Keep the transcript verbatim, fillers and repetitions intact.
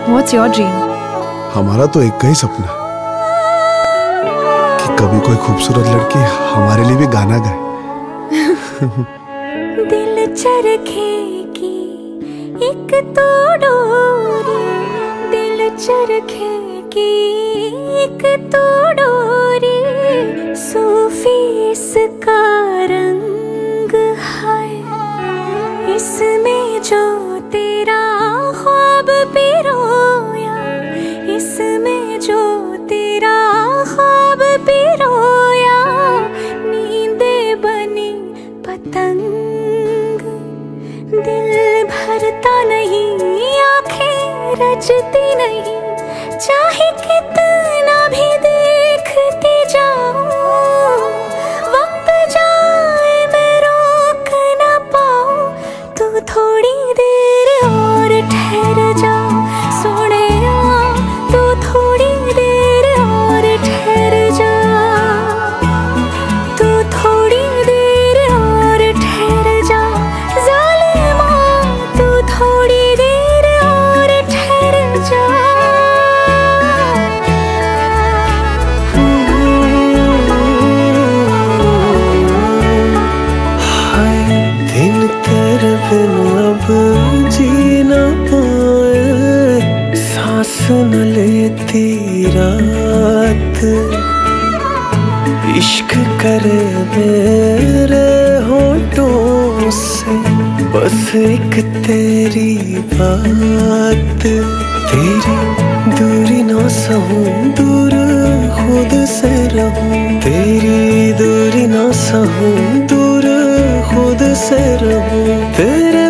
What's your dream? हमारा तो एक का ही सपना है कि कभी कोई खूबसूरत लड़की हमारे लिए भी गाना गाए। दिल चरखे की एक तो डोरी, दिल चरखे की एक तो डोरी, सूफी इसका रंग है, इसमें जो तेरा ख्वाब पिरोया, इसमें जो तेरा ख्वाब पिरोया, नींदे बनी पतंग, दिल भरता नहीं, आंखें रचती नहीं, चाहे कितना भी देखती जाऊं, वक्त जाए मैं रोक ना पाऊं, तू थोड़ी देर और ठहर जा सोनिया, तू थोड़ी देर और ठहर जा, तू थोड़ी देर और ठहर जा ज़ालिमा, तू थोड़ी देर और ठहर जा। दिन तेरे बिन अब जी ना पाए, सांस न लेती रात, इश्क करे मेरे होठों से बस एक तेरी बात, तेरी दूरी ना सहूं, दूर खुद से रहूं, तेरी दूरी ना सहूं, दूर खुद से रहूं, तेरे